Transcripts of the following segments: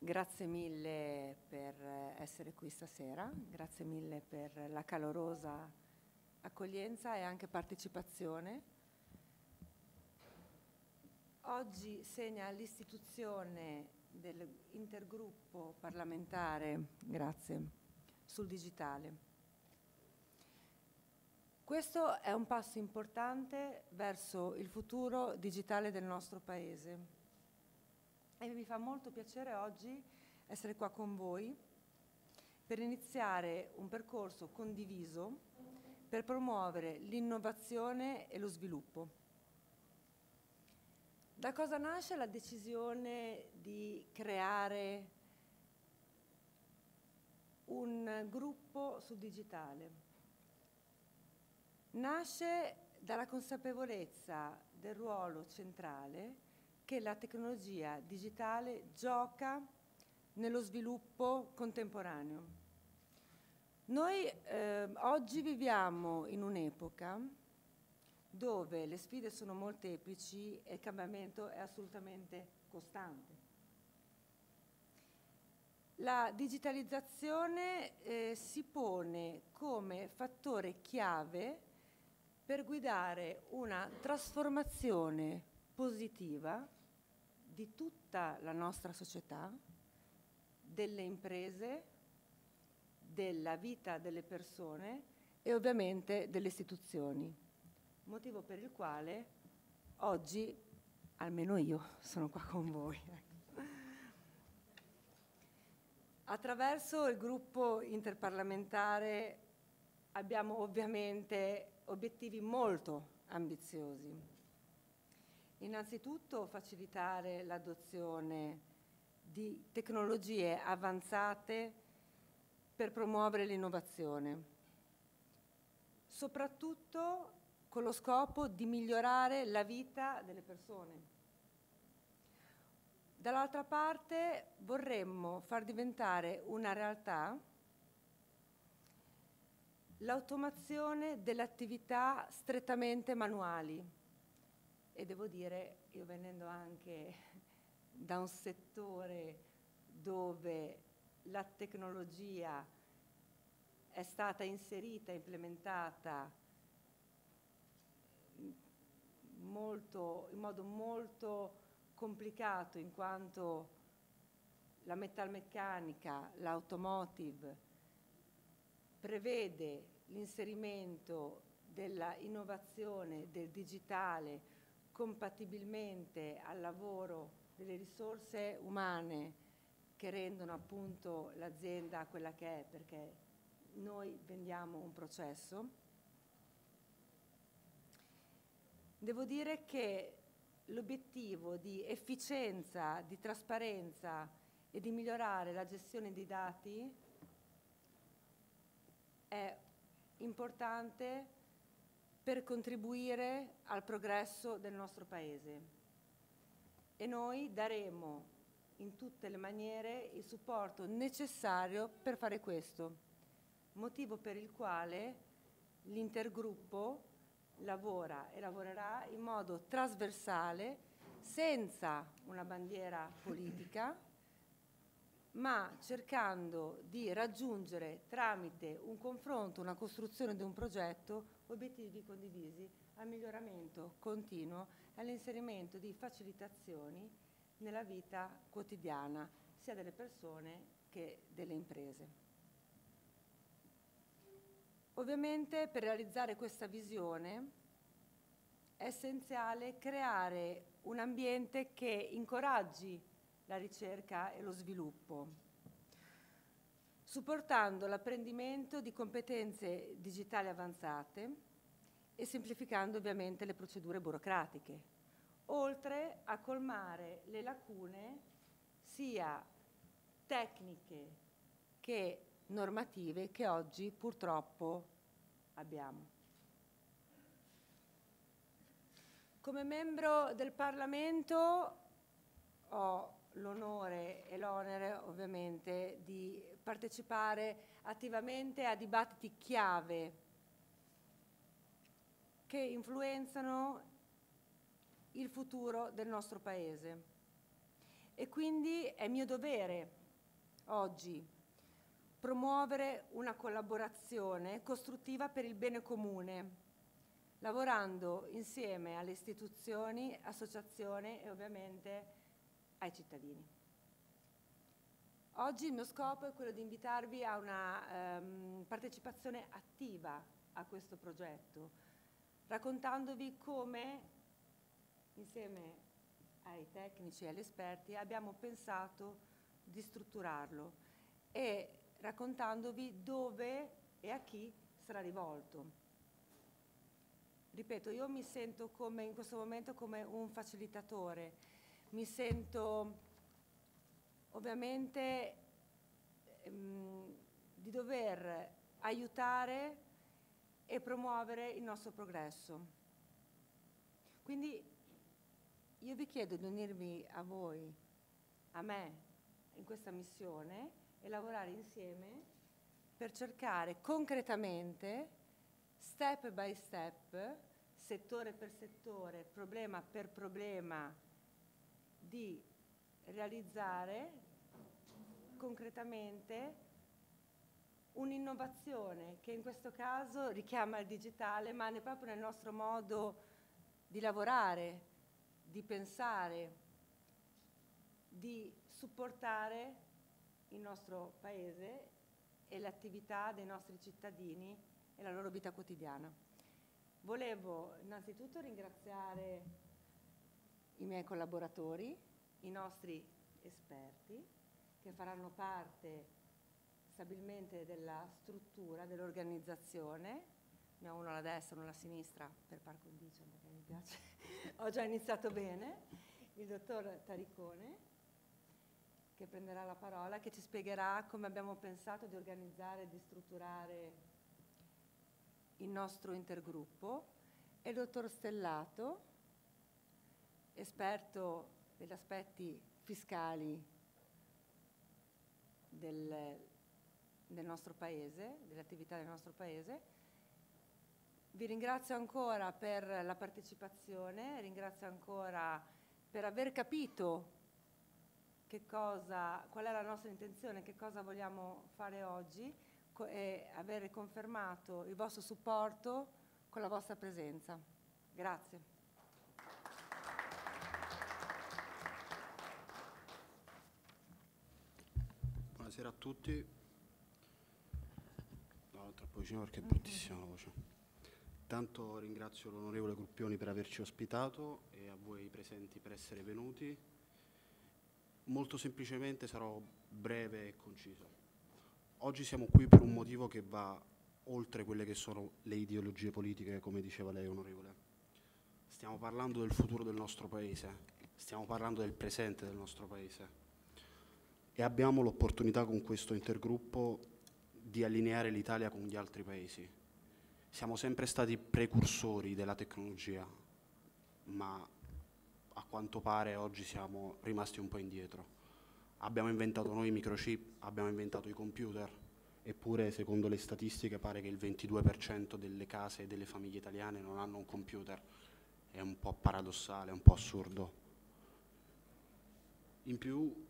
Grazie mille per essere qui stasera, grazie mille per la calorosa accoglienza e anche partecipazione. Oggi segna l'istituzione dell'intergruppo parlamentare, grazie, sul digitale. Questo è un passo importante verso il futuro digitale del nostro Paese. E mi fa molto piacere oggi essere qua con voi per iniziare un percorso condiviso per promuovere l'innovazione e lo sviluppo. Da cosa nasce la decisione di creare un gruppo sul digitale? Nasce dalla consapevolezza del ruolo centrale che la tecnologia digitale gioca nello sviluppo contemporaneo. Noi oggi viviamo in un'epoca dove le sfide sono molteplici e il cambiamento è assolutamente costante. La digitalizzazione si pone come fattore chiave per guidare una trasformazione positiva di tutta la nostra società, delle imprese, della vita delle persone e ovviamente delle istituzioni. Motivo per il quale oggi, almeno io, sono qua con voi. Attraverso il gruppo interparlamentare abbiamo ovviamente obiettivi molto ambiziosi. Innanzitutto facilitare l'adozione di tecnologie avanzate per promuovere l'innovazione, soprattutto con lo scopo di migliorare la vita delle persone. Dall'altra parte vorremmo far diventare una realtà l'automazione delle attività strettamente manuali. E devo dire, io venendo anche da un settore dove la tecnologia è stata inserita, implementata in modo molto complicato, in quanto la metalmeccanica, l'automotive, prevede l'inserimento della innovazione, del digitale, compatibilmente al lavoro delle risorse umane che rendono appunto l'azienda quella che è, perché noi vendiamo un processo. Devo dire che l'obiettivo di efficienza, di trasparenza e di migliorare la gestione dei dati è importante per contribuire al progresso del nostro Paese. E noi daremo in tutte le maniere il supporto necessario per fare questo, motivo per il quale l'intergruppo lavora e lavorerà in modo trasversale, senza una bandiera politica, ma cercando di raggiungere tramite un confronto, una costruzione di un progetto, obiettivi condivisi al miglioramento continuo e all'inserimento di facilitazioni nella vita quotidiana, sia delle persone che delle imprese. Ovviamente per realizzare questa visione è essenziale creare un ambiente che incoraggi la ricerca e lo sviluppo, supportando l'apprendimento di competenze digitali avanzate e semplificando ovviamente le procedure burocratiche, oltre a colmare le lacune sia tecniche che normative che oggi purtroppo abbiamo. Come membro del Parlamento ho l'onore e l'onere ovviamente di partecipare attivamente a dibattiti chiave che influenzano il futuro del nostro Paese E quindi è mio dovere oggi promuovere una collaborazione costruttiva per il bene comune, lavorando insieme alle istituzioni, associazioni e ovviamente ai cittadini. Oggi il mio scopo è quello di invitarvi a una partecipazione attiva a questo progetto, raccontandovi come, insieme ai tecnici e agli esperti, abbiamo pensato di strutturarlo e raccontandovi dove e a chi sarà rivolto. Ripeto, io mi sento come, in questo momento come un facilitatore, mi sento ovviamente di dover aiutare e promuovere il nostro progresso. Quindi io vi chiedo di unirvi a voi, a me, in questa missione e lavorare insieme per cercare concretamente, step by step, settore per settore, problema per problema, di realizzare concretamente un'innovazione che in questo caso richiama il digitale, ma è proprio nel nostro modo di lavorare, di pensare, di supportare il nostro paese e l'attività dei nostri cittadini e la loro vita quotidiana. Volevo innanzitutto ringraziare i miei collaboratori, i nostri esperti, che faranno parte stabilmente della struttura, dell'organizzazione. Ne ho uno alla destra e uno alla sinistra, per par condicio, perché mi piace. Ho già iniziato bene. Il dottor Taricone, che prenderà la parola, che ci spiegherà come abbiamo pensato di organizzare e di strutturare il nostro intergruppo, e il dottor Stellato, esperto degli aspetti fiscali del nostro paese, delle attività del nostro paese. Vi ringrazio ancora per la partecipazione, ringrazio ancora per aver capito qual è la nostra intenzione, che cosa vogliamo fare oggi e aver confermato il vostro supporto con la vostra presenza. Grazie. Buonasera a tutti. No, troppo vicino perché è bruttissima la voce. Intanto ringrazio l'onorevole Gruppioni per averci ospitato e a voi presenti per essere venuti. Molto semplicemente sarò breve e conciso. Oggi siamo qui per un motivo che va oltre quelle che sono le ideologie politiche, come diceva lei, onorevole. Stiamo parlando del futuro del nostro Paese, stiamo parlando del presente del nostro Paese e abbiamo l'opportunità con questo intergruppo di allineare l'Italia con gli altri Paesi. Siamo sempre stati precursori della tecnologia, ma a quanto pare oggi siamo rimasti un po' indietro. Abbiamo inventato noi i microchip, abbiamo inventato i computer, eppure secondo le statistiche pare che il 22% delle case e delle famiglie italiane non hanno un computer. È un po' paradossale, un po' assurdo. In più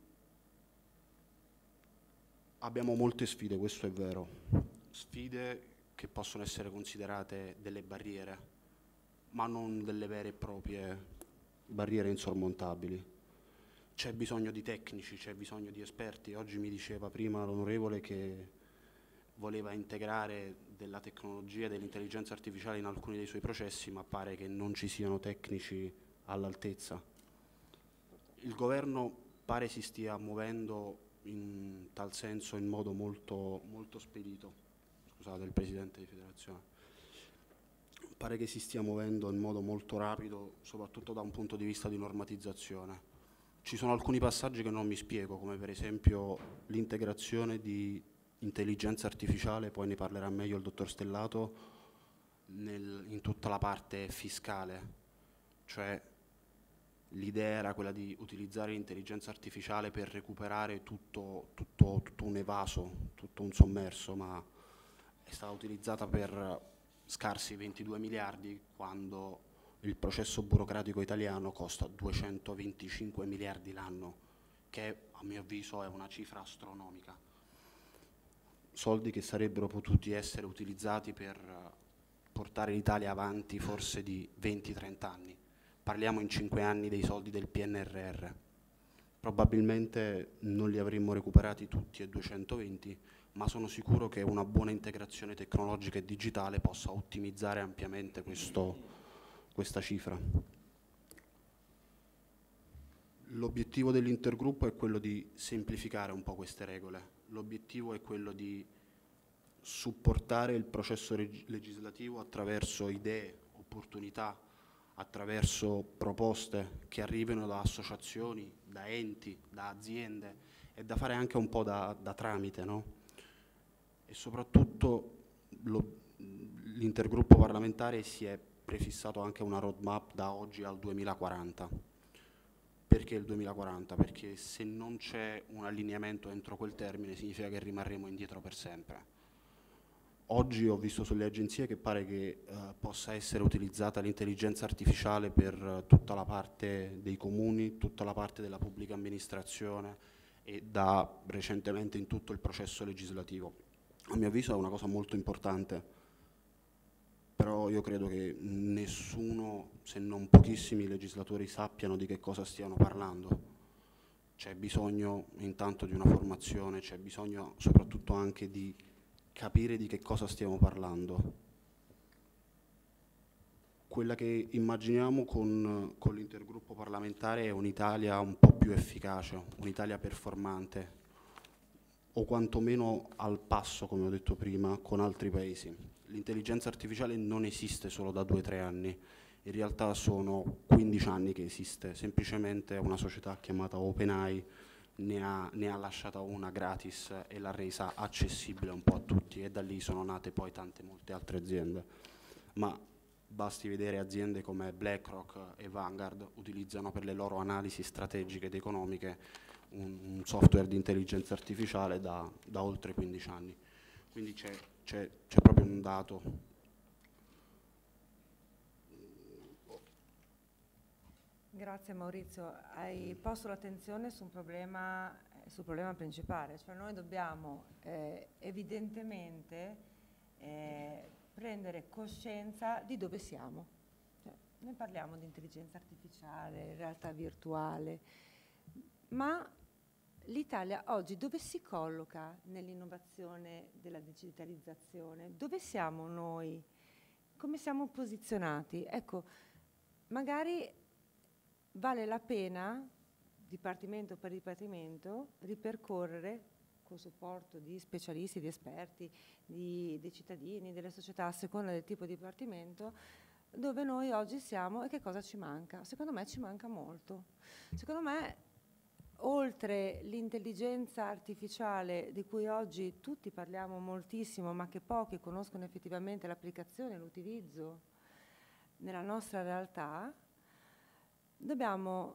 abbiamo molte sfide, questo è vero. Sfide che possono essere considerate delle barriere, ma non delle vere e proprie barriere insormontabili. C'è bisogno di tecnici, c'è bisogno di esperti. Oggi mi diceva prima l'onorevole che voleva integrare della tecnologia e dell'intelligenza artificiale in alcuni dei suoi processi, ma pare che non ci siano tecnici all'altezza. Il governo pare si stia muovendo in tal senso in modo molto, molto spedito. Scusate, il Presidente di Federazione. Pare che si stia muovendo in modo molto rapido, soprattutto da un punto di vista di normatizzazione. Ci sono alcuni passaggi che non mi spiego, come per esempio l'integrazione di intelligenza artificiale, poi ne parlerà meglio il dottor Stellato, in tutta la parte fiscale. Cioè l'idea era quella di utilizzare l'intelligenza artificiale per recuperare tutto un evaso, tutto un sommerso, ma è stata utilizzata per scarsi 22 miliardi quando il processo burocratico italiano costa 225 miliardi l'anno. che a mio avviso è una cifra astronomica. Soldi che sarebbero potuti essere utilizzati per portare l'Italia avanti forse di 20-30 anni. Parliamo in 5 anni dei soldi del PNRR. Probabilmente non li avremmo recuperati tutti e 220, ma sono sicuro che una buona integrazione tecnologica e digitale possa ottimizzare ampiamente questa cifra. L'obiettivo dell'intergruppo è quello di semplificare un po' queste regole. L'obiettivo è quello di supportare il processo legislativo attraverso idee, opportunità, attraverso proposte che arrivino da associazioni, da enti, da aziende e da fare anche un po' da tramite, no? E soprattutto l'intergruppo parlamentare si è prefissato anche una roadmap da oggi al 2040. Perché il 2040? Perché se non c'è un allineamento entro quel termine significa che rimarremo indietro per sempre. Oggi ho visto sulle agenzie che pare che possa essere utilizzata l'intelligenza artificiale per tutta la parte dei comuni, tutta la parte della pubblica amministrazione e da recentemente in tutto il processo legislativo. A mio avviso è una cosa molto importante, però io credo che nessuno, se non pochissimi legislatori, sappiano di che cosa stiano parlando. C'è bisogno intanto di una formazione, c'è bisogno soprattutto anche di capire di che cosa stiamo parlando. Quella che immaginiamo con l'intergruppo parlamentare è un'Italia un po' più efficace, un'Italia performante, o quantomeno al passo, come ho detto prima, con altri paesi. L'intelligenza artificiale non esiste solo da 2 o 3 anni, in realtà sono 15 anni che esiste, semplicemente una società chiamata OpenAI ne ha lasciata una gratis e l'ha resa accessibile un po' a tutti, e da lì sono nate poi molte altre aziende. Ma basti vedere aziende come BlackRock e Vanguard utilizzano per le loro analisi strategiche ed economiche un software di intelligenza artificiale da oltre 15 anni. Quindi c'è proprio un dato. Grazie Maurizio, hai posto l'attenzione sul problema principale, cioè noi dobbiamo evidentemente prendere coscienza di dove siamo. Cioè, noi parliamo di intelligenza artificiale, realtà virtuale, ma l'Italia oggi dove si colloca nell'innovazione della digitalizzazione? Dove siamo noi? Come siamo posizionati? Ecco, magari vale la pena, dipartimento per dipartimento, ripercorrere col supporto di specialisti, di esperti, dei cittadini, delle società, a seconda del tipo di dipartimento, dove noi oggi siamo e che cosa ci manca. Secondo me ci manca molto. Secondo me, oltre l'intelligenza artificiale di cui oggi tutti parliamo moltissimo, ma che pochi conoscono effettivamente l'applicazione, l'utilizzo nella nostra realtà, dobbiamo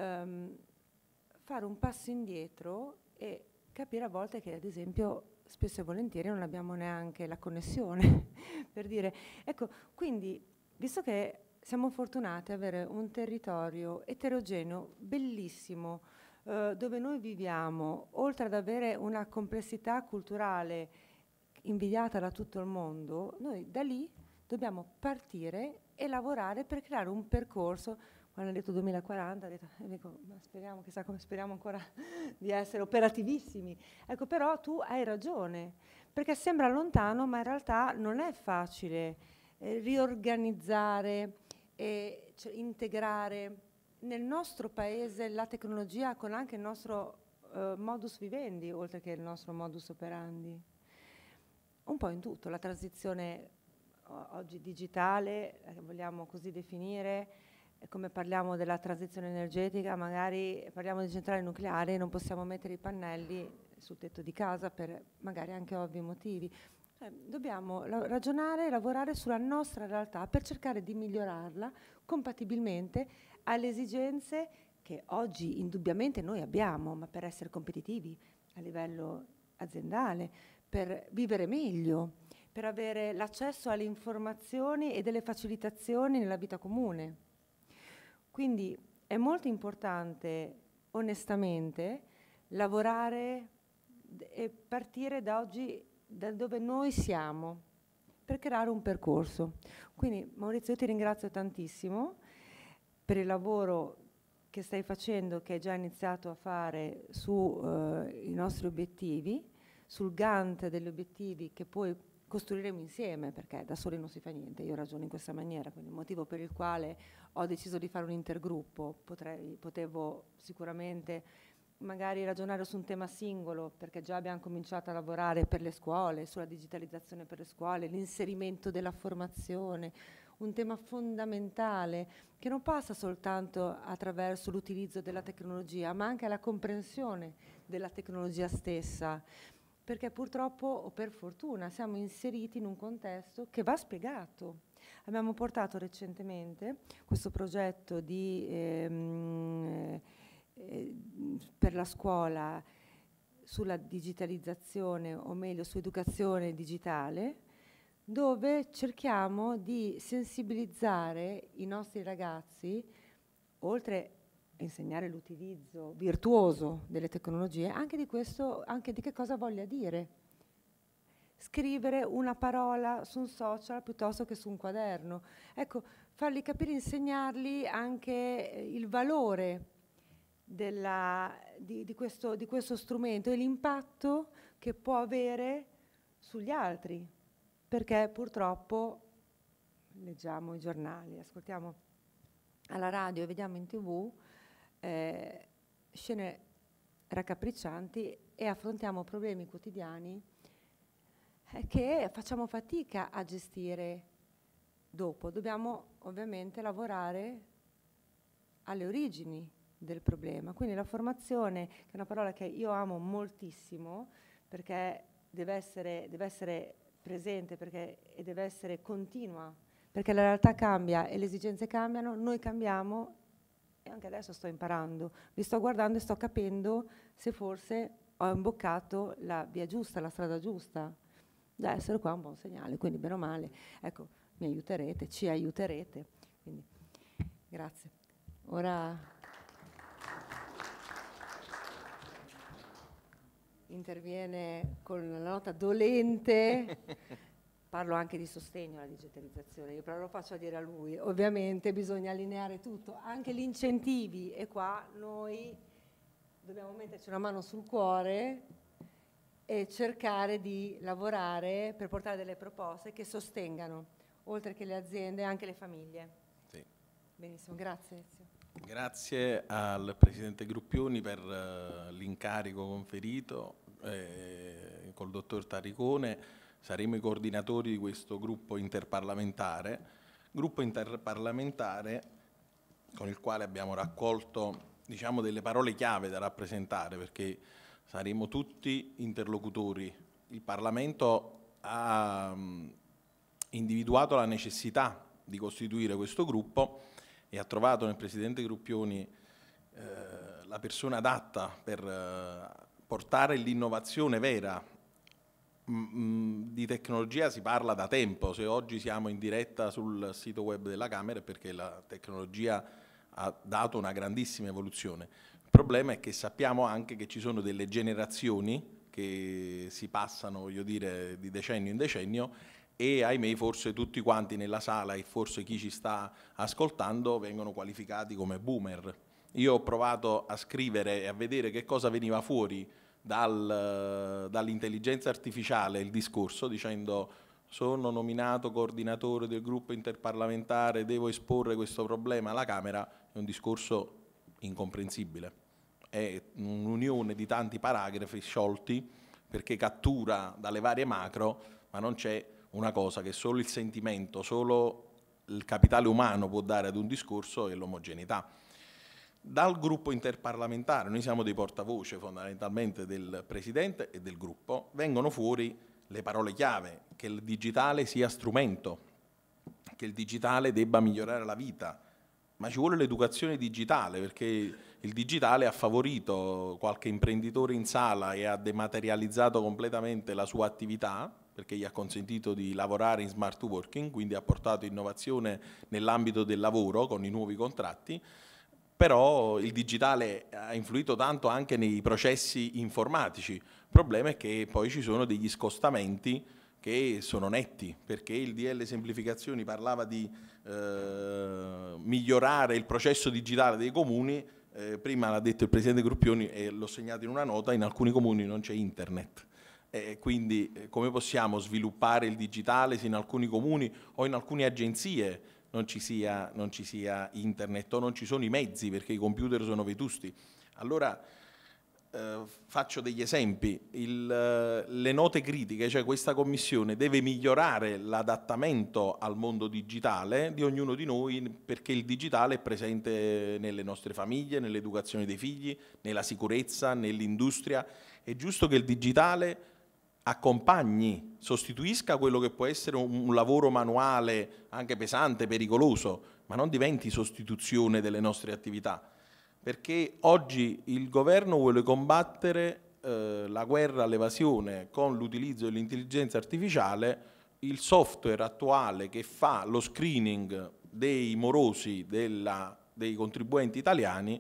fare un passo indietro e capire a volte che, ad esempio, spesso e volentieri non abbiamo neanche la connessione per dire, ecco, quindi, visto che siamo fortunati ad avere un territorio eterogeneo, bellissimo, dove noi viviamo, oltre ad avere una complessità culturale invidiata da tutto il mondo, noi da lì dobbiamo partire e lavorare per creare un percorso. Quando ha detto 2040, dico, ma speriamo, chissà come speriamo ancora di essere operativissimi. Ecco, però tu hai ragione, perché sembra lontano, ma in realtà non è facile riorganizzare e integrare nel nostro paese la tecnologia con anche il nostro modus vivendi, oltre che il nostro modus operandi. Un po' in tutto, la transizione oggi digitale, vogliamo così definire. Come parliamo della transizione energetica, magari parliamo di centrale nucleare e non possiamo mettere i pannelli sul tetto di casa per magari anche ovvi motivi. Dobbiamo ragionare e lavorare sulla nostra realtà per cercare di migliorarla compatibilmente alle esigenze che oggi indubbiamente noi abbiamo, ma per essere competitivi a livello aziendale, per vivere meglio, per avere l'accesso alle informazioni e delle facilitazioni nella vita comune. Quindi è molto importante onestamente lavorare e partire da oggi, da dove noi siamo, per creare un percorso. Quindi Maurizio, io ti ringrazio tantissimo per il lavoro che stai facendo, che hai già iniziato a fare sui nostri obiettivi, sul Gantt degli obiettivi che poi costruiremo insieme, perché da soli non si fa niente. Io ragiono in questa maniera, quindi il motivo per il quale ho deciso di fare un intergruppo. Potevo sicuramente magari ragionare su un tema singolo, perché già abbiamo cominciato a lavorare per le scuole, sulla digitalizzazione per le scuole, l'inserimento della formazione, un tema fondamentale che non passa soltanto attraverso l'utilizzo della tecnologia, ma anche la comprensione della tecnologia stessa, perché purtroppo o per fortuna siamo inseriti in un contesto che va spiegato. Abbiamo portato recentemente questo progetto per la scuola sulla digitalizzazione, o meglio su educazione digitale, dove cerchiamo di sensibilizzare i nostri ragazzi, oltre a insegnare l'utilizzo virtuoso delle tecnologie, anche di questo, anche di che cosa voglia dire scrivere una parola su un social piuttosto che su un quaderno. Ecco, farli capire, insegnargli anche il valore di questo strumento e l'impatto che può avere sugli altri, perché purtroppo leggiamo i giornali, ascoltiamo alla radio e vediamo in TV scene raccapriccianti e affrontiamo problemi quotidiani che facciamo fatica a gestire dopo. Dobbiamo ovviamente lavorare alle origini del problema. Quindi la formazione, che è una parola che io amo moltissimo, perché deve essere presente e deve essere continua, perché la realtà cambia e le esigenze cambiano, noi cambiamo e anche adesso sto imparando, vi sto guardando e sto capendo se forse ho imboccato la via giusta, la strada giusta. Da essere qua è un buon segnale, quindi bene o male, ecco, mi aiuterete, ci aiuterete. Quindi, grazie. Ora interviene con la nota dolente, parlo anche di sostegno alla digitalizzazione, io però lo faccio dire a lui, ovviamente bisogna allineare tutto, anche gli incentivi, e qua noi dobbiamo metterci una mano sul cuore e cercare di lavorare per portare delle proposte che sostengano, oltre che le aziende, anche le famiglie. Sì. Benissimo, grazie Ezio. Grazie al Presidente Gruppioni per l'incarico conferito col Dottor Taricone. Saremo i coordinatori di questo gruppo interparlamentare con il quale abbiamo raccolto, diciamo, delle parole chiave da rappresentare, perché saremo tutti interlocutori. Il Parlamento ha individuato la necessità di costituire questo gruppo e ha trovato nel Presidente Gruppioni la persona adatta per portare l'innovazione vera. Di tecnologia si parla da tempo, se oggi siamo in diretta sul sito web della Camera è perché la tecnologia ha dato una grandissima evoluzione. Il problema è che sappiamo anche che ci sono delle generazioni che si passano, voglio dire, di decennio in decennio e ahimè forse tutti quanti nella sala e forse chi ci sta ascoltando vengono qualificati come boomer. Io ho provato a scrivere e a vedere che cosa veniva fuori dall'intelligenza artificiale il discorso, dicendo sono nominato coordinatore del gruppo interparlamentare, devo esporre questo problema alla Camera, è un discorso incomprensibile. È un'unione di tanti paragrafi sciolti perché cattura dalle varie macro, ma non c'è una cosa che solo il sentimento, solo il capitale umano può dare ad un discorso, è l'omogeneità. Dal gruppo interparlamentare, noi siamo dei portavoce fondamentalmente del Presidente e del gruppo, vengono fuori le parole chiave, che il digitale sia strumento, che il digitale debba migliorare la vita, ma ci vuole l'educazione digitale, perché il digitale ha favorito qualche imprenditore in sala e ha dematerializzato completamente la sua attività, perché gli ha consentito di lavorare in smart working, quindi ha portato innovazione nell'ambito del lavoro con i nuovi contratti. però il digitale ha influito tanto anche nei processi informatici. Il problema è che poi ci sono degli scostamenti che sono netti, perché il DL Semplificazioni parlava di migliorare il processo digitale dei comuni, prima l'ha detto il Presidente Gruppioni e l'ho segnato in una nota, in alcuni comuni non c'è internet. Quindi come possiamo sviluppare il digitale se in alcuni comuni o in alcune agenzie non ci sia internet o non ci sono i mezzi perché i computer sono vetusti? Allora faccio degli esempi. Le note critiche, cioè questa commissione deve migliorare l'adattamento al mondo digitale di ognuno di noi, perché il digitale è presente nelle nostre famiglie, nell'educazione dei figli, nella sicurezza, nell'industria. È giusto che il digitale accompagni, sostituisca quello che può essere un lavoro manuale anche pesante, pericoloso, ma non diventi sostituzione delle nostre attività, perché oggi il governo vuole combattere la guerra all'evasione con l'utilizzo dell'intelligenza artificiale. Il software attuale che fa lo screening dei morosi dei contribuenti italiani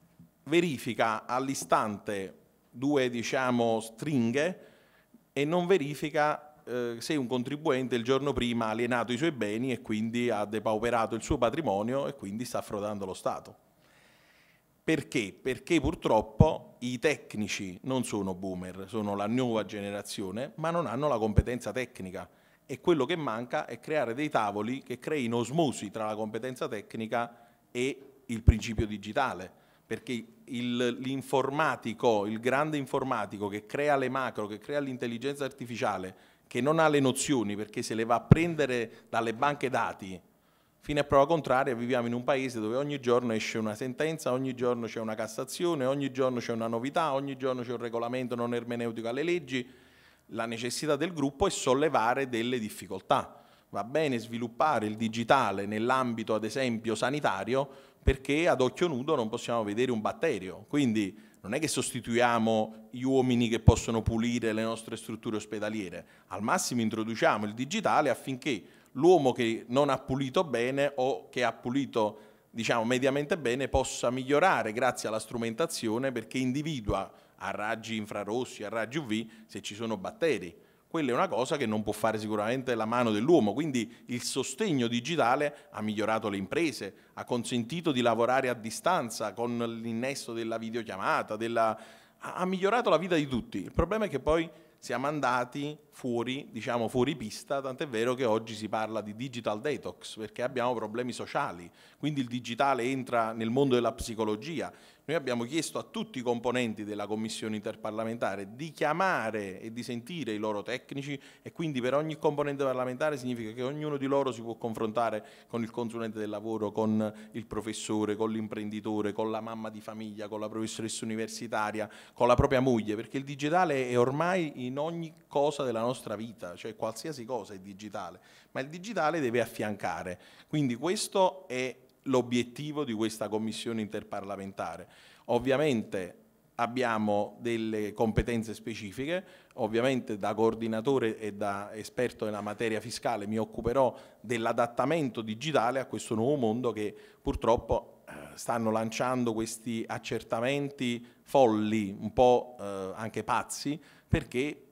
verifica all'istante due, diciamo, stringhe e non verifica se un contribuente il giorno prima ha alienato i suoi beni e quindi ha depauperato il suo patrimonio e quindi sta frodando lo Stato. Perché? Perché purtroppo i tecnici non sono boomer, sono la nuova generazione, ma non hanno la competenza tecnica, e quello che manca è creare dei tavoli che creino osmosi tra la competenza tecnica e il principio digitale, perché l'informatico, il grande informatico che crea le macro, che crea l'intelligenza artificiale, che non ha le nozioni perché se le va a prendere dalle banche dati, fino a prova contraria viviamo in un paese dove ogni giorno esce una sentenza, ogni giorno c'è una Cassazione, ogni giorno c'è una novità, ogni giorno c'è un regolamento non ermeneutico alle leggi. La necessità del gruppo è sollevare delle difficoltà. Va bene sviluppare il digitale nell'ambito, ad esempio, sanitario, perché ad occhio nudo non possiamo vedere un batterio. Quindi non è che sostituiamo gli uomini che possono pulire le nostre strutture ospedaliere. Al massimo introduciamo il digitale affinché l'uomo che non ha pulito bene o che ha pulito, diciamo, mediamente bene possa migliorare grazie alla strumentazione, perché individua a raggi infrarossi, a raggi UV, se ci sono batteri. Quella è una cosa che non può fare sicuramente la mano dell'uomo, quindi il sostegno digitale ha migliorato le imprese, ha consentito di lavorare a distanza con l'innesto della videochiamata, ha migliorato la vita di tutti. Il problema è che poi siamo andati fuori, diciamo fuori pista, tant'è vero che oggi si parla di digital detox, perché abbiamo problemi sociali, quindi il digitale entra nel mondo della psicologia. Noi abbiamo chiesto a tutti i componenti della commissione interparlamentare di chiamare e di sentire i loro tecnici, e quindi per ogni componente parlamentare significa che ognuno di loro si può confrontare con il consulente del lavoro, con il professore, con l'imprenditore, con la mamma di famiglia, con la professoressa universitaria, con la propria moglie, perché il digitale è ormai in ogni cosa della nostra vita, cioè qualsiasi cosa è digitale, ma il digitale deve affiancare. Quindi questo è l'obiettivo di questa commissione interparlamentare. Ovviamente abbiamo delle competenze specifiche, ovviamente da coordinatore e da esperto nella materia fiscale mi occuperò dell'adattamento digitale a questo nuovo mondo che purtroppo stanno lanciando questi accertamenti folli, un po' anche pazzi, perché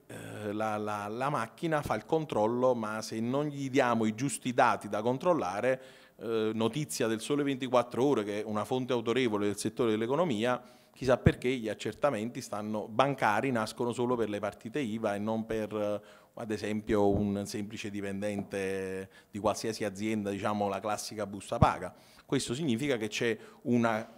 la macchina fa il controllo, ma se non gli diamo i giusti dati da controllare, notizia del Sole 24 Ore, che è una fonte autorevole del settore dell'economia, chissà perché gli accertamenti bancari nascono solo per le partite IVA e non per, ad esempio, un semplice dipendente di qualsiasi azienda, diciamo la classica busta paga. Questo significa che c'è una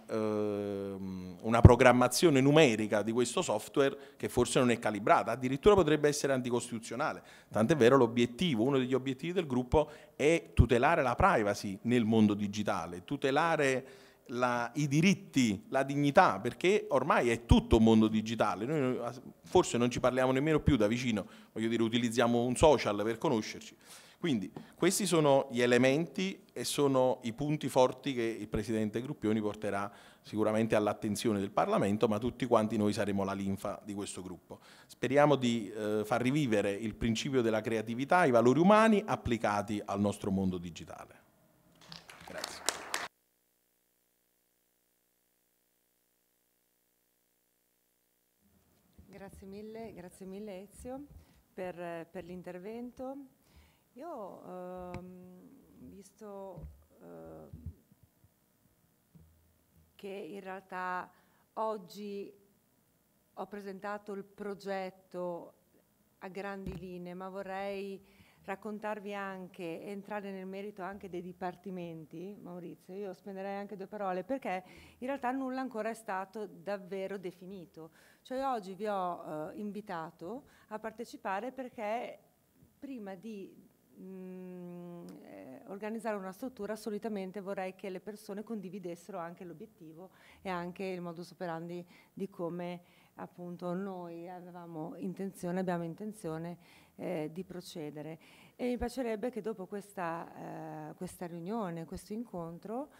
programmazione numerica di questo software che forse non è calibrata, addirittura potrebbe essere anticostituzionale. Tant'è vero uno degli obiettivi del gruppo è tutelare la privacy nel mondo digitale, tutelare i diritti, la dignità, perché ormai è tutto un mondo digitale. Noi forse non ci parliamo nemmeno più da vicino, voglio dire, utilizziamo un social per conoscerci. Quindi questi sono gli elementi e sono i punti forti che il Presidente Gruppioni porterà sicuramente all'attenzione del Parlamento, ma tutti quanti noi saremo la linfa di questo gruppo. Speriamo di far rivivere il principio della creatività, i valori umani applicati al nostro mondo digitale. Grazie. Grazie mille Ezio per l'intervento. Io ho visto che in realtà oggi ho presentato il progetto a grandi linee, ma vorrei raccontarvi anche, entrare nel merito anche dei dipartimenti. Maurizio, io spenderei anche 2 parole, perché in realtà nulla ancora è stato davvero definito. Cioè oggi vi ho invitato a partecipare perché prima di organizzare una struttura solitamente vorrei che le persone condividessero anche l'obiettivo e anche il modus operandi di come appunto noi abbiamo intenzione di procedere. E mi piacerebbe che dopo questa riunione, questo incontro,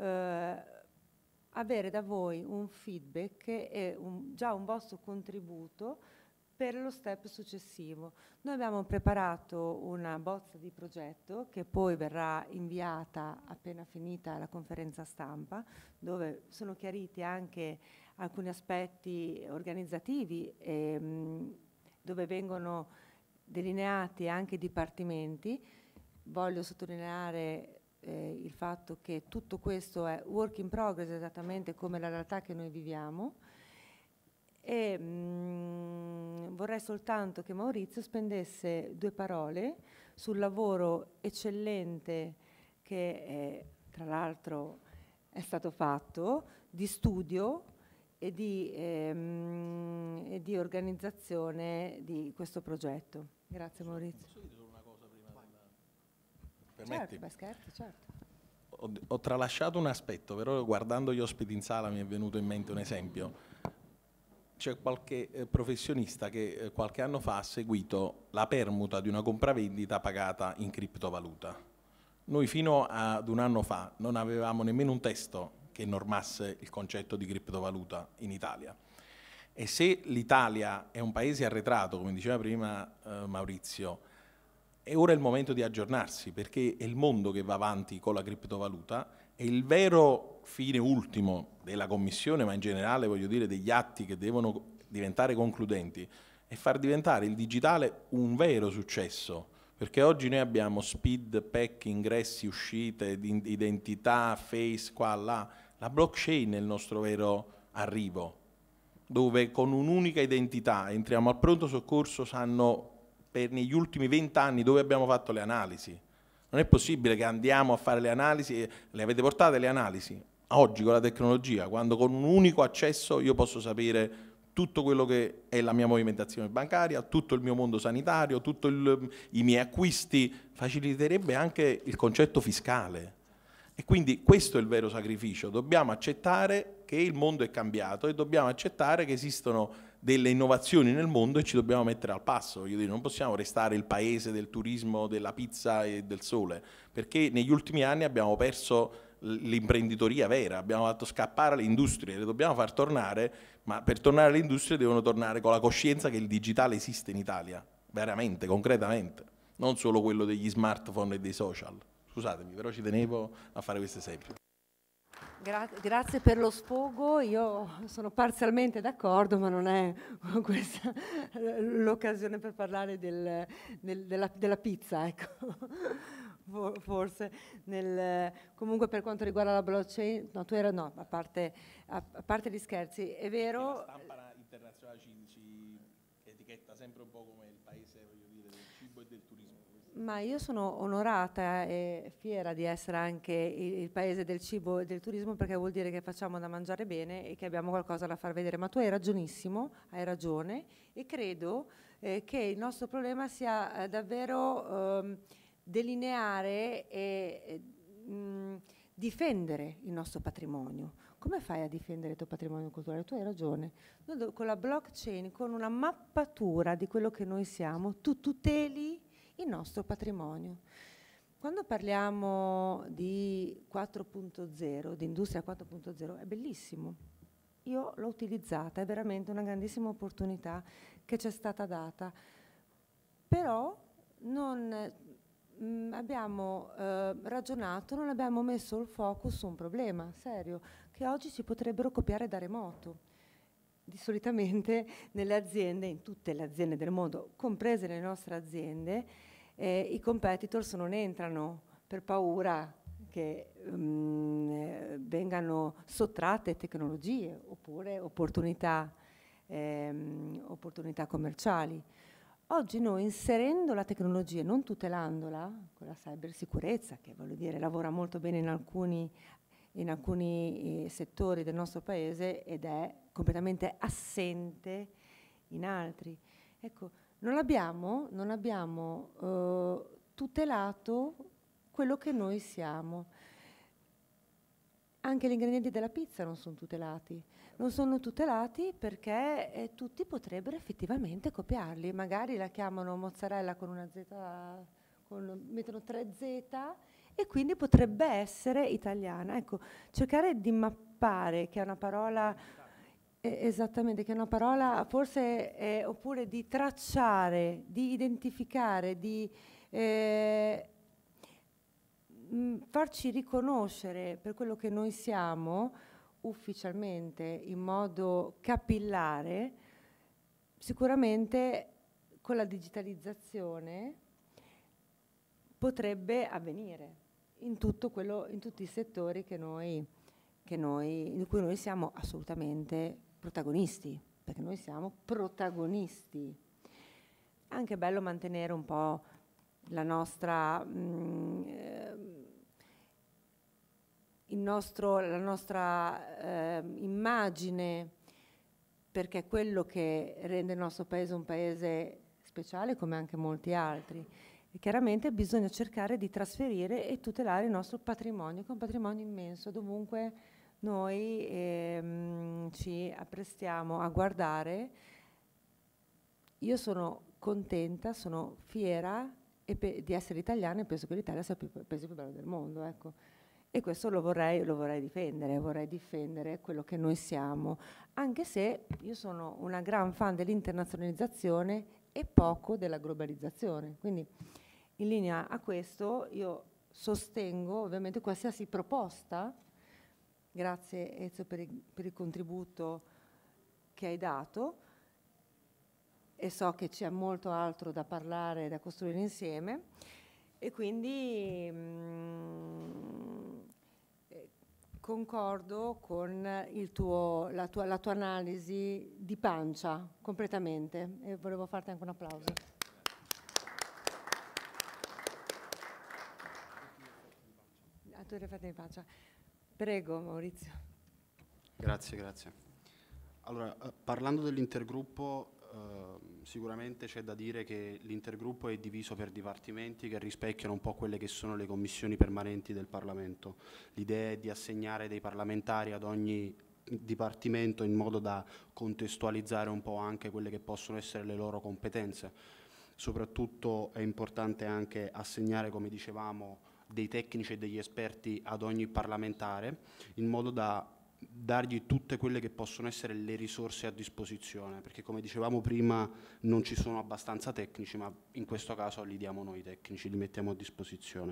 avere da voi un feedback e già un vostro contributo per lo step successivo. Noi abbiamo preparato una bozza di progetto che poi verrà inviata appena finita la conferenza stampa, dove sono chiariti anche alcuni aspetti organizzativi e dove vengono delineati anche i dipartimenti. Voglio sottolineare il fatto che tutto questo è work in progress, esattamente come la realtà che noi viviamo. E vorrei soltanto che Maurizio spendesse 2 parole sul lavoro eccellente che tra l'altro è stato fatto di studio e di organizzazione di questo progetto. Grazie Maurizio. Posso dire solo una cosa prima Certo, beh, scherzi, certo. Ho tralasciato un aspetto, però guardando gli ospiti in sala mi è venuto in mente un esempio. C'è qualche professionista che qualche anno fa ha seguito la permuta di una compravendita pagata in criptovaluta. Noi fino ad un anno fa non avevamo nemmeno un testo che normasse il concetto di criptovaluta in Italia. E se l'Italia è un paese arretrato, come diceva prima Maurizio, è ora il momento di aggiornarsi, perché è il mondo che va avanti con la criptovaluta e il vero fine ultimo della Commissione, ma in generale voglio dire degli atti che devono diventare concludenti, è far diventare il digitale un vero successo, perché oggi noi abbiamo SPID, PEC, ingressi, uscite, identità, face, qua, là. La blockchain è il nostro vero arrivo, dove con un'unica identità entriamo al pronto soccorso, sanno negli ultimi 20 anni dove abbiamo fatto le analisi. Non è possibile che andiamo a fare le analisi, le avete portate le analisi? Oggi con la tecnologia, quando con un unico accesso io posso sapere tutto quello che è la mia movimentazione bancaria, tutto il mio mondo sanitario, tutti i miei acquisti, faciliterebbe anche il concetto fiscale. E quindi questo è il vero sacrificio, dobbiamo accettare che il mondo è cambiato e dobbiamo accettare che esistono delle innovazioni nel mondo e ci dobbiamo mettere al passo. Voglio dire, non possiamo restare il paese del turismo, della pizza e del sole, perché negli ultimi anni abbiamo perso l'imprenditoria vera, abbiamo fatto scappare le industrie, le dobbiamo far tornare, ma per tornare alle industrie devono tornare con la coscienza che il digitale esiste in Italia, veramente, concretamente, non solo quello degli smartphone e dei social. Scusatemi, però ci tenevo a fare questo esempio. Grazie per lo sfogo, io sono parzialmente d'accordo, ma non è questa l'occasione per parlare della pizza, ecco. Forse comunque per quanto riguarda la blockchain, no, a parte gli scherzi, è vero. La stampa internazionale ci etichetta sempre un po' come il paese, voglio dire, del cibo e del turismo. Ma io sono onorata e fiera di essere anche il paese del cibo e del turismo, perché vuol dire che facciamo da mangiare bene e che abbiamo qualcosa da far vedere. Ma tu hai ragionissimo, hai ragione, e credo che il nostro problema sia davvero delineare e difendere il nostro patrimonio. Come fai a difendere il tuo patrimonio culturale? Tu hai ragione. Noi con la blockchain, con una mappatura di quello che noi siamo, tu tuteli il nostro patrimonio. Quando parliamo di 4.0, di industria 4.0, è bellissimo. Io l'ho utilizzata, è veramente una grandissima opportunità che ci è stata data. Però non abbiamo ragionato, non abbiamo messo il focus su un problema serio, che oggi si potrebbero copiare da remoto. solitamente nelle aziende, in tutte le aziende del mondo, comprese le nostre aziende, i competitors non entrano per paura che vengano sottratte tecnologie oppure opportunità commerciali. Oggi noi, inserendo la tecnologia, non tutelandola, con la cybersicurezza, che voglio dire lavora molto bene in alcuni settori del nostro paese ed è completamente assente in altri. Ecco, non abbiamo tutelato quello che noi siamo. Anche gli ingredienti della pizza non sono tutelati. Non sono tutelati perché tutti potrebbero effettivamente copiarli. Magari la chiamano mozzarella con una Z, mettono 3Z e quindi potrebbe essere italiana. Ecco, cercare di mappare, che è una parola, esattamente, che è una parola forse, oppure di tracciare, di identificare, di farci riconoscere per quello che noi siamo ufficialmente in modo capillare, sicuramente con la digitalizzazione potrebbe avvenire in tutti i settori in cui noi siamo assolutamente protagonisti, perché noi siamo protagonisti. È anche bello mantenere un po' la nostra immagine, perché è quello che rende il nostro paese un paese speciale come anche molti altri. E chiaramente bisogna cercare di trasferire e tutelare il nostro patrimonio, che è un patrimonio immenso, dovunque noi ci apprestiamo a guardare. Io sono contenta, sono fiera di essere italiana e penso che l'Italia sia il paese più bello del mondo, ecco. E questo lo vorrei difendere quello che noi siamo, anche se io sono una gran fan dell'internazionalizzazione e poco della globalizzazione. Quindi in linea a questo io sostengo ovviamente qualsiasi proposta. Grazie Ezio per il contributo che hai dato, e so che c'è molto altro da parlare e da costruire insieme, e quindi concordo con la tua analisi di pancia completamente, e volevo farti anche un applauso. Tu hai fatto in pancia. Prego Maurizio. Grazie. Allora, parlando dell'intergruppo, sicuramente c'è da dire che l'intergruppo è diviso per dipartimenti che rispecchiano un po' quelle che sono le commissioni permanenti del Parlamento. L'idea è di assegnare dei parlamentari ad ogni dipartimento in modo da contestualizzare un po' anche quelle che possono essere le loro competenze. Soprattutto è importante anche assegnare, come dicevamo, dei tecnici e degli esperti ad ogni parlamentare, in modo da dargli tutte quelle che possono essere le risorse a disposizione, perché come dicevamo prima non ci sono abbastanza tecnici, ma in questo caso li diamo noi tecnici, li mettiamo a disposizione.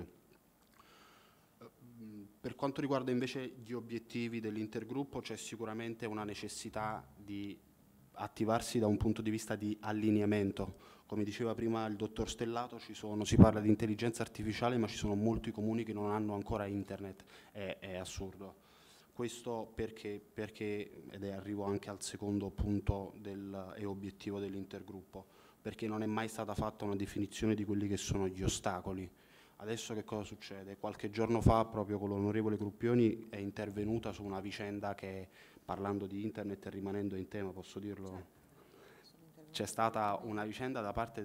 Per quanto riguarda invece gli obiettivi dell'intergruppo, c'è sicuramente una necessità di attivarsi da un punto di vista di allineamento. Come diceva prima il dottor Stellato, si parla di intelligenza artificiale, ma ci sono molti comuni che non hanno ancora internet, è assurdo. Questo perché, ed arrivo anche al secondo punto e obiettivo dell'intergruppo, perché non è mai stata fatta una definizione di quelli che sono gli ostacoli. Adesso che cosa succede? Qualche giorno fa, proprio con l'onorevole Gruppioni, è intervenuta su una vicenda che, parlando di internet e rimanendo in tema, posso dirlo? C'è stata una vicenda da parte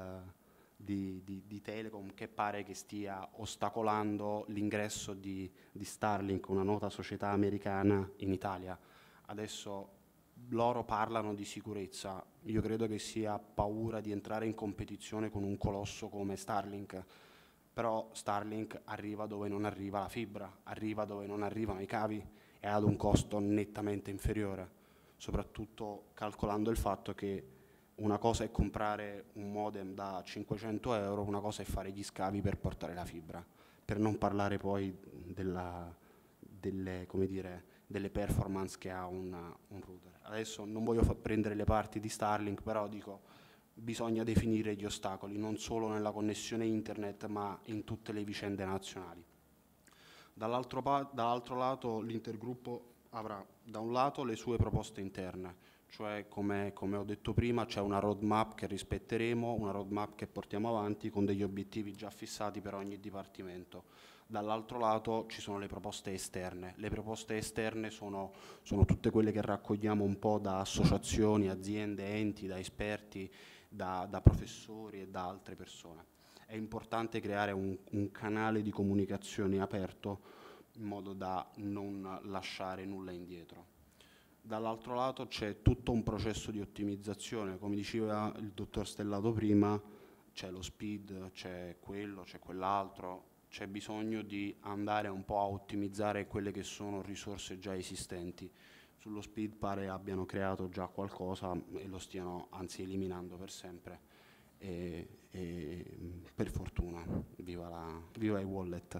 di Telecom che pare che stia ostacolando l'ingresso di Starlink, una nota società americana, in Italia. Adesso loro parlano di sicurezza, io credo che sia paura di entrare in competizione con un colosso come Starlink, però Starlink arriva dove non arriva la fibra, arriva dove non arrivano i cavi e ad un costo nettamente inferiore, soprattutto calcolando il fatto che una cosa è comprare un modem da 500 euro, una cosa è fare gli scavi per portare la fibra, per non parlare poi delle performance che ha un router. Adesso non voglio prendere le parti di Starlink, però dico, bisogna definire gli ostacoli, non solo nella connessione internet, ma in tutte le vicende nazionali. Dall'altro lato, l'intergruppo avrà da un lato le sue proposte interne, cioè come ho detto prima c'è una roadmap che rispetteremo, una roadmap che portiamo avanti con degli obiettivi già fissati per ogni dipartimento. Dall'altro lato ci sono le proposte esterne. Le proposte esterne sono tutte quelle che raccogliamo un po' da associazioni, aziende, enti, da esperti, da professori e da altre persone. È importante creare un canale di comunicazione aperto in modo da non lasciare nulla indietro. Dall'altro lato c'è tutto un processo di ottimizzazione, come diceva il dottor Stellato prima, c'è lo SPID, c'è quello, c'è quell'altro, c'è bisogno di andare un po' a ottimizzare quelle che sono risorse già esistenti. Sullo SPID pare abbiano creato già qualcosa e lo stiano anzi eliminando per sempre. E per fortuna, viva i wallet.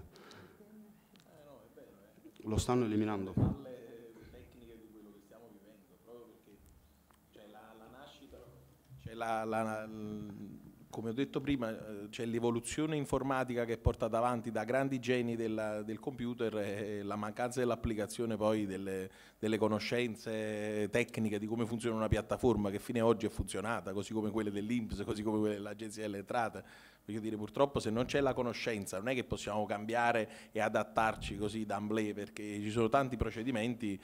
Lo stanno eliminando. Le tecniche di quello che stiamo vivendo, proprio perché c'è la nascita, come ho detto prima, c'è l'evoluzione informatica che è portata avanti da grandi geni del computer e la mancanza dell'applicazione poi delle conoscenze tecniche di come funziona una piattaforma che fino ad oggi è funzionata, così come quelle dell'INPS, così come quelle dell'Agenzia delle Entrate. Voglio dire, purtroppo se non c'è la conoscenza non è che possiamo cambiare e adattarci così d'emblée, perché ci sono tanti procedimenti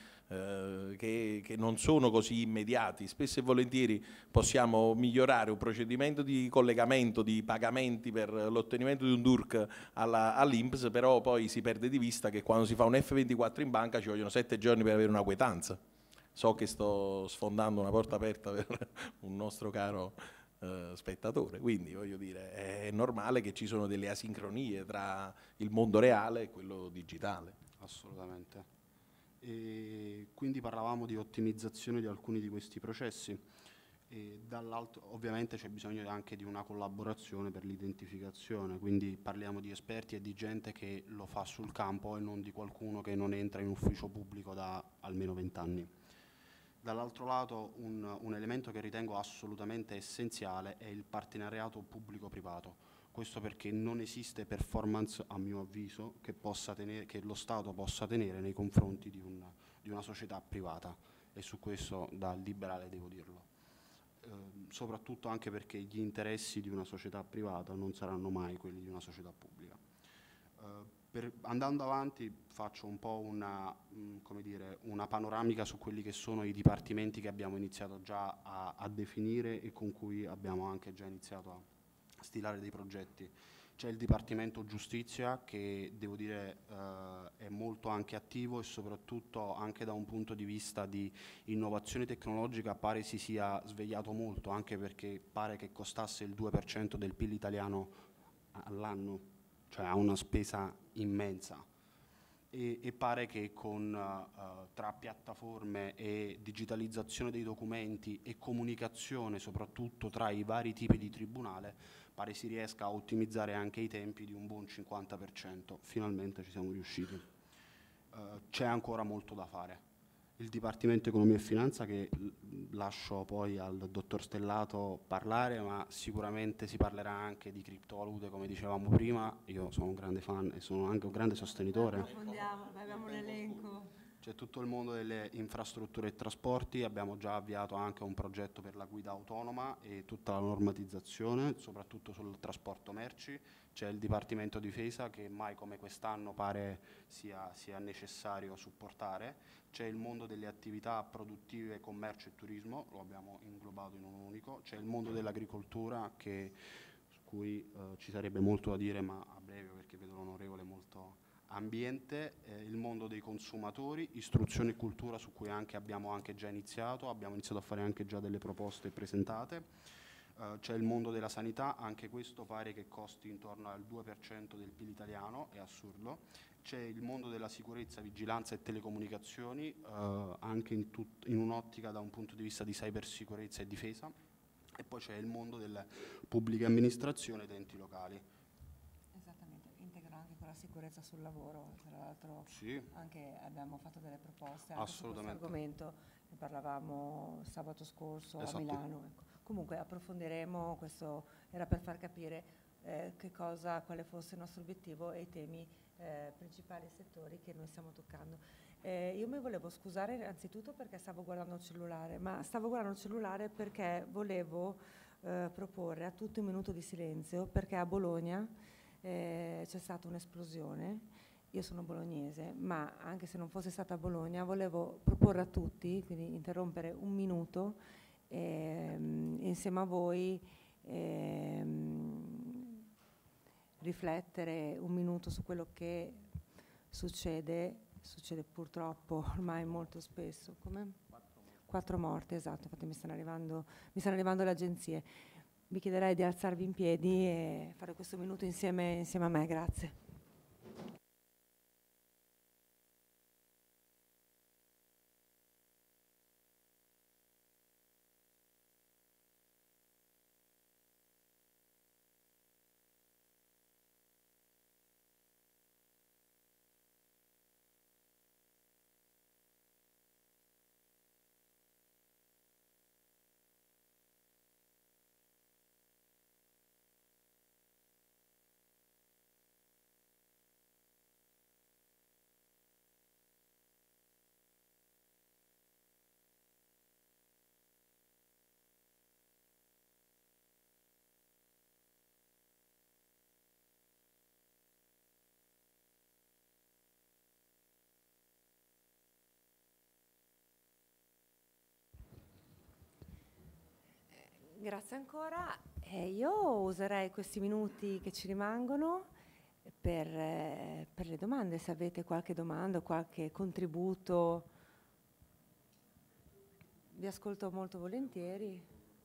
che non sono così immediati. Spesso e volentieri possiamo migliorare un procedimento di collegamento, di pagamenti per l'ottenimento di un DURC all'INPS, però poi si perde di vista che quando si fa un F24 in banca ci vogliono 7 giorni per avere una quietanza. So che sto sfondando una porta aperta per un nostro caro spettatore, quindi voglio dire, è normale che ci sono delle asincronie tra il mondo reale e quello digitale. Assolutamente. E quindi parlavamo di ottimizzazione di alcuni di questi processi e dall'altro ovviamente c'è bisogno anche di una collaborazione per l'identificazione, quindi parliamo di esperti e di gente che lo fa sul campo e non di qualcuno che non entra in ufficio pubblico da almeno 20 anni. Dall'altro lato un elemento che ritengo assolutamente essenziale è il partenariato pubblico-privato. Questo perché non esiste performance, a mio avviso, che lo Stato possa tenere nei confronti di una società privata, e su questo da liberale devo dirlo. Soprattutto anche perché gli interessi di una società privata non saranno mai quelli di una società pubblica. Andando avanti faccio un po' una panoramica su quelli che sono i dipartimenti che abbiamo iniziato già a definire e con cui abbiamo anche già iniziato a stilare dei progetti. C'è il Dipartimento Giustizia che devo dire è molto anche attivo e soprattutto anche da un punto di vista di innovazione tecnologica pare si sia svegliato molto, anche perché pare che costasse il 2% del PIL italiano all'anno, cioè ha una spesa immensa. E pare che tra piattaforme e digitalizzazione dei documenti e comunicazione soprattutto tra i vari tipi di tribunale pare si riesca a ottimizzare anche i tempi di un buon 50%. Finalmente ci siamo riusciti. C'è ancora molto da fare. Il Dipartimento Economia e Finanza, che lascio poi al dottor Stellato parlare, ma sicuramente si parlerà anche di criptovalute come dicevamo prima. Io sono un grande fan e sono anche un grande sostenitore. Approfondiamo, abbiamo un elenco. C'è tutto il mondo delle infrastrutture e trasporti, abbiamo già avviato anche un progetto per la guida autonoma e tutta la normatizzazione, soprattutto sul trasporto merci. C'è il Dipartimento Difesa che mai come quest'anno pare sia necessario supportare. C'è il mondo delle attività produttive, commercio e turismo, lo abbiamo inglobato in un unico. C'è il mondo dell'agricoltura su cui ci sarebbe molto da dire, ma a breve perché vedo l'onorevole molto ambiente, il mondo dei consumatori, istruzione e cultura su cui abbiamo già iniziato, abbiamo iniziato a fare anche già delle proposte presentate. C'è il mondo della sanità, anche questo pare che costi intorno al 2% del PIL italiano, è assurdo. C'è il mondo della sicurezza, vigilanza e telecomunicazioni, anche in un'ottica da un punto di vista di cybersicurezza e difesa. E poi c'è il mondo delle pubbliche amministrazioni ed enti locali. Esattamente, integra anche quella la sicurezza sul lavoro. Tra l'altro Sì, anche abbiamo fatto delle proposte anche su questo assolutamente. argomento, ne parlavamo sabato scorso a Esatto. Milano. Ecco. Comunque approfondiremo, questo era per far capire quale fosse il nostro obiettivo e i temi principali e settori che noi stiamo toccando. Io mi volevo scusare innanzitutto perché stavo guardando il cellulare, ma stavo guardando il cellulare perché volevo proporre a tutti un minuto di silenzio, perché a Bologna c'è stata un'esplosione. Io sono bolognese, ma anche se non fosse stata a Bologna, volevo proporre a tutti, quindi interrompere un minuto insieme a voi, riflettere un minuto su quello che succede purtroppo ormai molto spesso. Come? 4 morti, esatto, infatti mi stanno arrivando le agenzie. Vi chiederei di alzarvi in piedi e fare questo minuto insieme a me, grazie. Grazie ancora. Io userei questi minuti che ci rimangono per le domande, se avete qualche domanda o qualche contributo. Vi ascolto molto volentieri.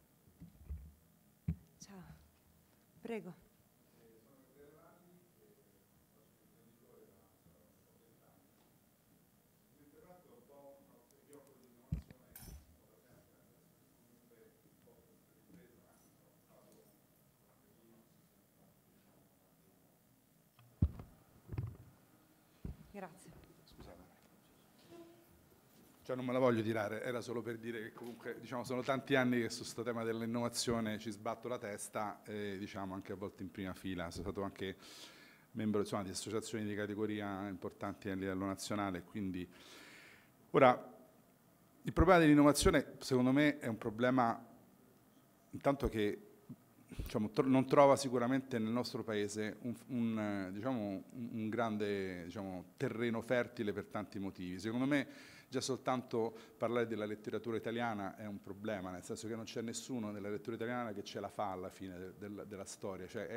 Ciao, prego. Grazie. Scusate. Cioè non me la voglio tirare, era solo per dire che comunque diciamo, sono tanti anni che su questo tema dell'innovazione ci sbatto la testa, diciamo anche a volte in prima fila, sono stato anche membro insomma, di associazioni di categoria importanti a livello nazionale, quindi ora il problema dell'innovazione secondo me è un problema intanto che diciamo, non trova sicuramente nel nostro paese un grande diciamo, terreno fertile per tanti motivi. Secondo me già soltanto parlare della letteratura italiana è un problema, nel senso che non c'è nessuno nella lettura italiana che ce la fa alla fine della storia. Cioè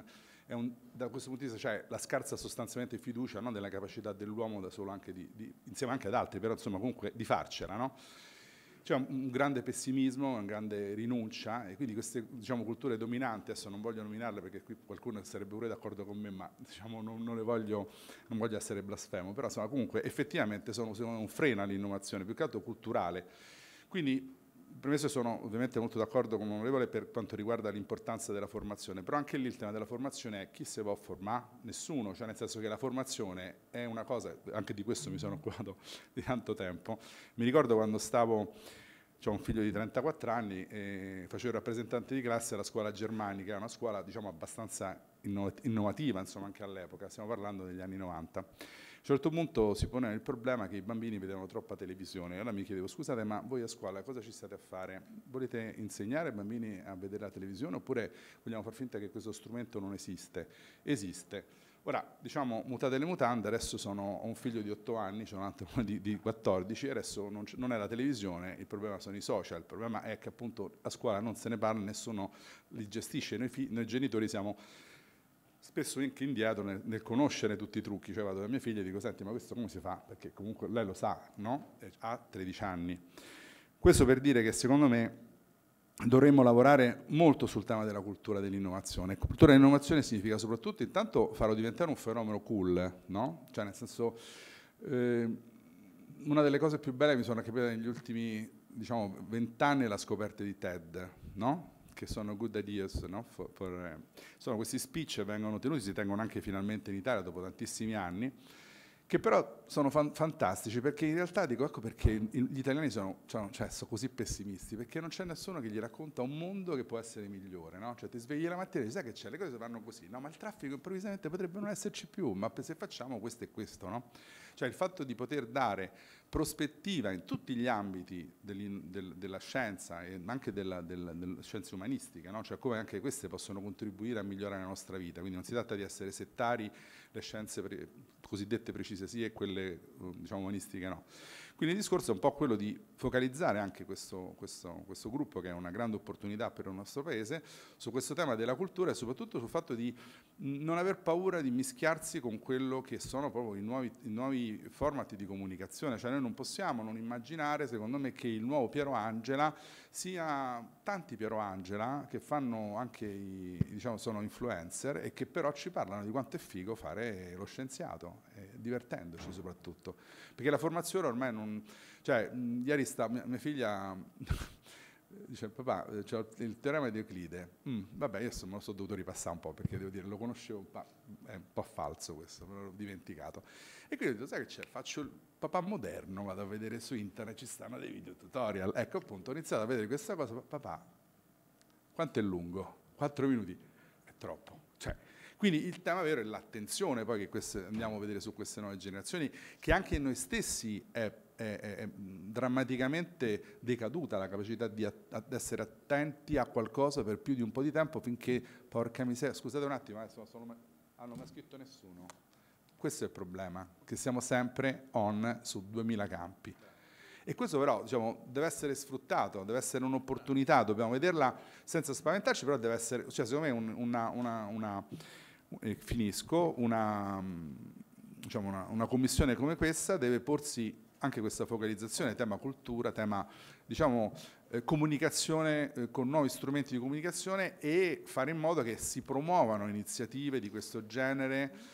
da questo punto di vista c'è la scarsa sostanzialmente fiducia no, della capacità dell'uomo da solo anche insieme anche ad altri, però insomma comunque di farcela, no? C'è un grande pessimismo, una grande rinuncia e quindi queste diciamo, culture dominanti, adesso non voglio nominarle perché qui qualcuno sarebbe pure d'accordo con me, ma diciamo, non voglio essere blasfemo, però insomma, comunque effettivamente sono un freno all'innovazione, più che altro culturale. Quindi, premesso sono ovviamente molto d'accordo con l'onorevole per quanto riguarda l'importanza della formazione, però anche lì il tema della formazione è chi si può formare? Nessuno, cioè nel senso che la formazione è una cosa, anche di questo mi sono occupato di tanto tempo. Mi ricordo quando ho un figlio di 34 anni e facevo il rappresentante di classe alla scuola germanica, una scuola diciamo abbastanza innovativa insomma anche all'epoca, stiamo parlando degli anni 90. A un certo punto si poneva il problema che i bambini vedevano troppa televisione e allora mi chiedevo scusate ma voi a scuola cosa ci state a fare? Volete insegnare ai bambini a vedere la televisione oppure vogliamo far finta che questo strumento non esiste? Esiste. Ora, diciamo, mutate le mutande, adesso ho un figlio di 8 anni, c'è un altro di 14, adesso non è la televisione, il problema sono i social, il problema è che appunto a scuola non se ne parla, nessuno li gestisce, noi genitori siamo spesso anche indietro nel conoscere tutti i trucchi, cioè vado da mia figlia e dico senti ma questo come si fa? Perché comunque lei lo sa, no? Ha 13 anni. Questo per dire che secondo me dovremmo lavorare molto sul tema della cultura dell'innovazione. Cultura dell'innovazione significa soprattutto intanto farlo diventare un fenomeno cool, no? Cioè nel senso, una delle cose più belle che mi sono capite negli ultimi, diciamo, 20 anni è la scoperta di TED, no? che sono good ideas, no? Sono questi speech che vengono tenuti, si tengono anche finalmente in Italia dopo tantissimi anni, che però sono fantastici, perché in realtà dico, ecco perché gli italiani sono così pessimisti, perché non c'è nessuno che gli racconta un mondo che può essere migliore, no? Cioè ti svegli la mattina e dici, sai che c'è, le cose vanno così, no? Ma il traffico improvvisamente potrebbe non esserci più, ma se facciamo questo e questo, no? Cioè il fatto di poter dare prospettiva in tutti gli ambiti della scienza e anche delle scienze umanistiche, no? Cioè come anche queste possono contribuire a migliorare la nostra vita, quindi non si tratta di essere settari, le scienze cosiddette precise sì e quelle diciamo umanistiche no. Quindi il discorso è un po' quello di focalizzare anche questo gruppo, che è una grande opportunità per il nostro Paese, su questo tema della cultura e soprattutto sul fatto di non aver paura di mischiarsi con quello che sono proprio i nuovi format di comunicazione. Cioè noi non possiamo non immaginare, secondo me, che il nuovo Piero Angela sia tanti Piero Angela che fanno anche, diciamo, sono influencer e che però ci parlano di quanto è figo fare lo scienziato, divertendoci soprattutto. Perché la formazione ormai non... Cioè, ieri mia figlia... dice, papà, c'è il teorema di Euclide. Vabbè, io me lo sono dovuto ripassare un po', perché devo dire, lo conoscevo, ma è un po' falso questo, me l'ho dimenticato. E quindi ho detto, sai che c'è? Faccio il papà moderno, vado a vedere su internet, ci stanno dei video tutorial. Ecco, appunto, ho iniziato a vedere questa cosa. Papà, quanto è lungo? 4 minuti? È troppo. Cioè, quindi il tema vero è l'attenzione poi che andiamo a vedere su queste nuove generazioni, che anche in noi stessi è drammaticamente decaduta la capacità di essere attenti a qualcosa per più di un po' di tempo, finché, porca miseria, scusate un attimo, non mi ha scritto nessuno. Questo è il problema, che siamo sempre on su 2000 campi. E questo però, diciamo, deve essere sfruttato, deve essere un'opportunità, dobbiamo vederla senza spaventarci, però deve essere, cioè secondo me una commissione come questa deve porsi anche questa focalizzazione, tema cultura, tema, diciamo, comunicazione con nuovi strumenti di comunicazione, e fare in modo che si promuovano iniziative di questo genere,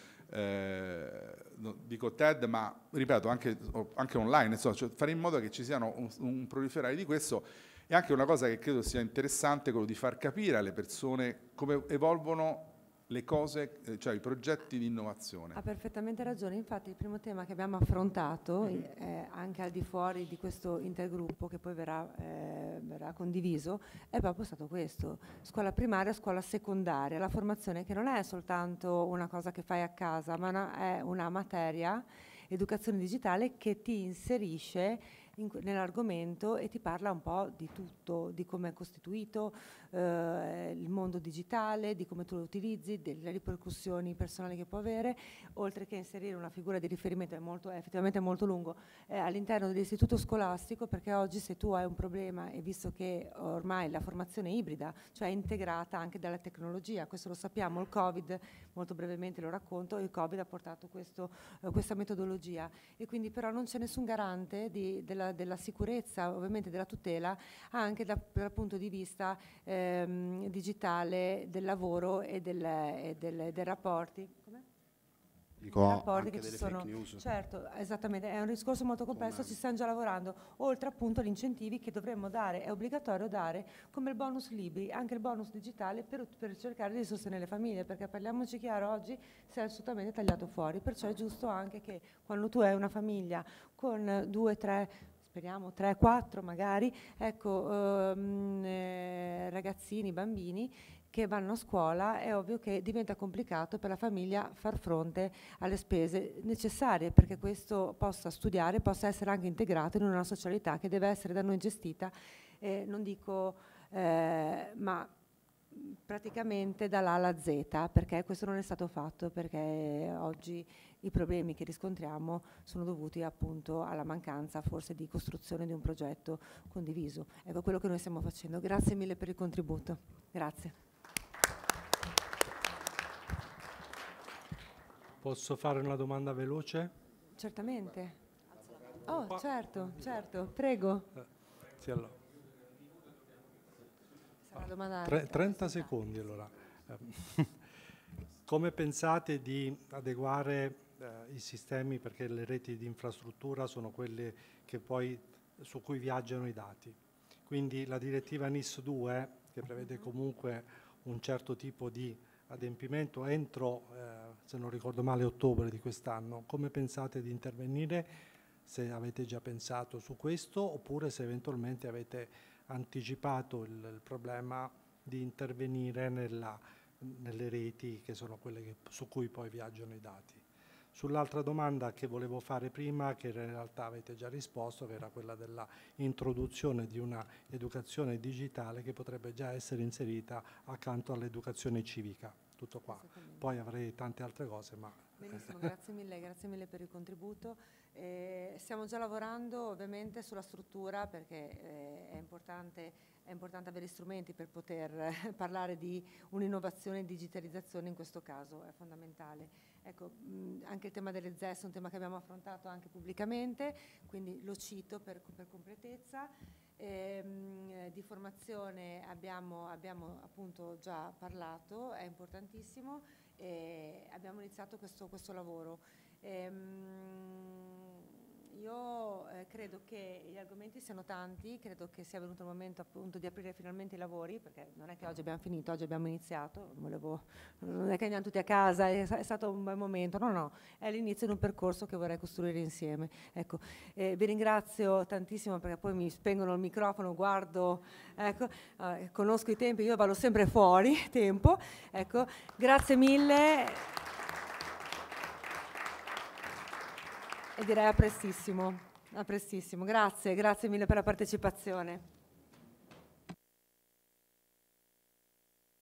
dico TED, ma ripeto anche online, insomma, cioè fare in modo che ci siano un proliferare di questo. E anche una cosa che credo sia interessante, quello di far capire alle persone come evolvono le cose, cioè i progetti di innovazione. Ha perfettamente ragione, infatti il primo tema che abbiamo affrontato, anche al di fuori di questo intergruppo che poi verrà condiviso, è proprio stato questo: scuola primaria, scuola secondaria, la formazione che non è soltanto una cosa che fai a casa, ma è una materia, educazione digitale, che ti inserisce nell'argomento e ti parla un po' di tutto, di come è costituito il mondo digitale, di come tu lo utilizzi, delle ripercussioni personali che può avere, oltre che inserire una figura di riferimento, è effettivamente molto lungo, all'interno dell'istituto scolastico, perché oggi se tu hai un problema, e visto che ormai la formazione è ibrida, cioè è integrata anche dalla tecnologia, questo lo sappiamo, il Covid, molto brevemente lo racconto, il Covid ha portato questa metodologia, e quindi però non c'è nessun garante della sicurezza, ovviamente della tutela, anche dal punto di vista digitale del lavoro e dei rapporti. Come? Dico, rapporti anche che ci delle sono. fake news. Certo, esattamente, è un discorso molto complesso, ci stanno già lavorando, oltre appunto agli incentivi che dovremmo dare, è obbligatorio dare, come il bonus libri, anche il bonus digitale per cercare di sostenere le famiglie, perché parliamoci chiaro, oggi si è assolutamente tagliato fuori, perciò è giusto anche che quando tu hai una famiglia con 2, 3, speriamo 3, 4 magari, ecco, ragazzini, bambini che vanno a scuola, è ovvio che diventa complicato per la famiglia far fronte alle spese necessarie perché questo possa studiare, possa essere anche integrato in una socialità che deve essere da noi gestita, non dico, ma praticamente dall'A alla Z, perché questo non è stato fatto, perché oggi i problemi che riscontriamo sono dovuti appunto alla mancanza forse di costruzione di un progetto condiviso. Ecco quello che noi stiamo facendo. Grazie mille per il contributo. Grazie. Posso fare una domanda veloce? Certamente. Oh, certo, prego. Sì, allora. Sarà domanda 30 secondi allora. Come pensate di adeguare i sistemi, perché le reti di infrastruttura sono quelle che poi su cui viaggiano i dati? Quindi la direttiva NIS 2 che prevede comunque un certo tipo di adempimento entro, se non ricordo male, ottobre di quest'anno. Come pensate di intervenire? Se avete già pensato su questo, oppure se eventualmente avete anticipato il problema di intervenire nelle reti che sono quelle su cui poi viaggiano i dati. Sull'altra domanda che volevo fare prima, che in realtà avete già risposto, che era quella della introduzione di una educazione digitale che potrebbe già essere inserita accanto all'educazione civica. Tutto qua. Poi avrei tante altre cose, ma... Benissimo, grazie mille per il contributo. Stiamo già lavorando ovviamente sulla struttura, perché è importante avere strumenti per poter parlare di un'innovazione e digitalizzazione, in questo caso è fondamentale. Ecco, anche il tema delle ZES è un tema che abbiamo affrontato anche pubblicamente, quindi lo cito per completezza. Di formazione abbiamo appunto già parlato, è importantissimo, e abbiamo iniziato questo lavoro. Io credo che gli argomenti siano tanti, credo che sia venuto il momento appunto di aprire finalmente i lavori, perché non è che oggi abbiamo finito, oggi abbiamo iniziato, non è che andiamo tutti a casa, è stato un bel momento, no, è l'inizio di un percorso che vorrei costruire insieme. Ecco, vi ringrazio tantissimo, perché poi mi spengono il microfono, guardo, ecco, conosco i tempi, io vado sempre fuori tempo, ecco, grazie mille. E direi a prestissimo, grazie mille per la partecipazione.